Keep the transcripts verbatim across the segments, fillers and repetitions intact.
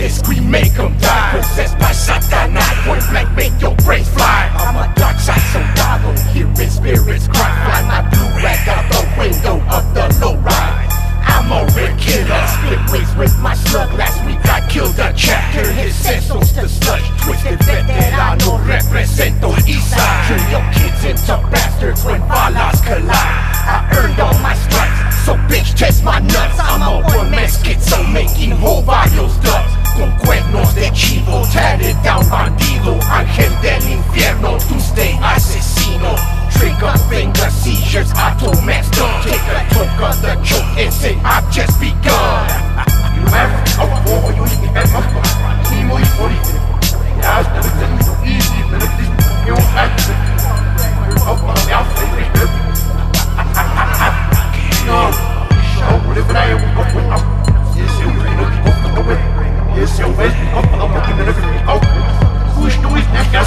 this, we make them die. Possessed by Satanas, point blank make your brains fly. I'm a dark side soldado, hearing spirits cry. Fly my blue rag out the window of the low ride. I'm a red killer, split ways with my slug. Last week I killed a chap, turn his sensos to sludge. Twisted veterano, represento Eastside. Turn your kids into bastards when balas collide. I earned all my stripes, so bitch test my nuts. I'm a one-man schizo making whole varios dubs. Con cuernos de chivo, tatted down bandido. Ángel del infierno, tú stay asesino. Trigger finger seizures, auto messed up. Take a toke of the choke and say I've just begun. You have to go you need to get up. Timo is for it. Yeah, it's so easy, but it's you have to up on the outfit. No, show whatever I am. Yes, you know, off the way. Yes, you will. Up, up, up, in the living out. Who's doing that? That's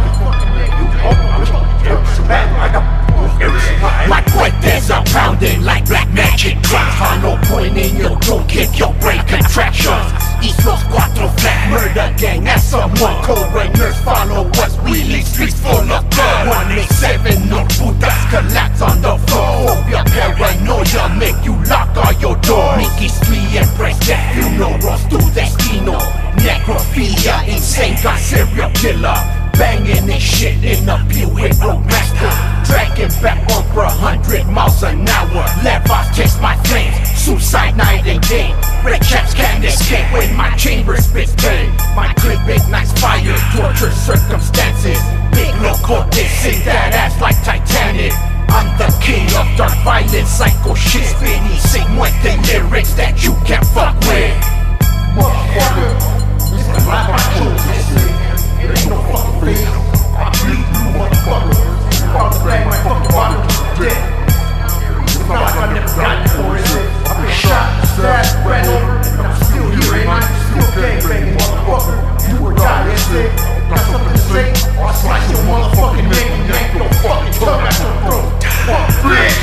my cuetes are pounding like black magic drums. Hollow point in your throat, give your brain contractions. East Los Cuatro flat, murder gang, that's someone. Co-rainers follow us, we leave streets full of blood. one eighty-seven, no putas, collapse on the floor. Phobia, paranoia, make you lock all your doors. Mickey Street, embrace that funerals tu destino. Necrophilia, insane, got serial killer. Banging this shit in a Buick Roadmaster. Dragging back one for a hundred miles an hour. Levos chase my flames, suicide night and day. Red chaps can't escape when my chamber spits pain. My clip ignites fire, torture circumstances. Big locote, sing that ass like Titanic. I'm the king of dark violence, psycho shit. Spinny, say muerte lyrics that you can't fuck with. Motherfucker, this is my choice. It ain't no fucking face. I bleed you, motherfucker. I'll drag my fucking body to the dead. It's not like I never got it for it. I've been shot, stabbed, ran over, and I'm still here, ain't I? Still gangbanging, motherfucker. You or die, that's it. Got something to say? I'll slice your motherfucking neck and yank your fucking tongue out your throat. Fuck, bitch!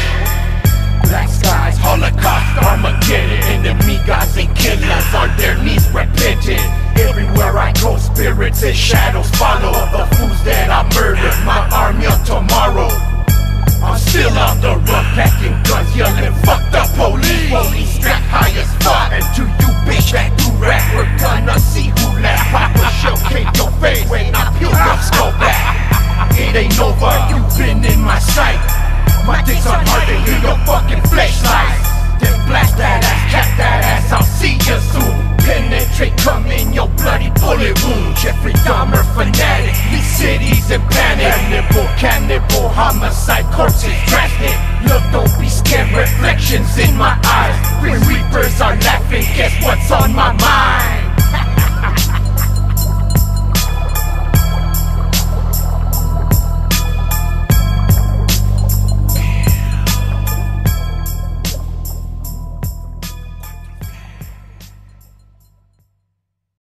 Black skies, Holocaust, Armageddon. Enemy gods and killers on their knees repentant. Everywhere I go, spirits and shadows follow the fools that I murdered, my army of tomorrow. I'm still on the run, packing guns, yelling, fuck the police. Police strapped high as fuck, and to you bitch that do rap, we're gonna see who left. Pop a shell, cake your face, when I peel your skull back. It ain't over, you've been in my sight. My dick's on hard to hear your fucking flashlights. Then blast that ass, cap that ass, I'll see you soon. Penetrate, come in your bloody bullet wound. Jeffrey Dahmer fanatic, these cities in panic. Cannibal, cannibal, homicide, corpses drastic. Look, don't be scared, reflections in my eyes. Grim Reapers are laughing, guess what's on my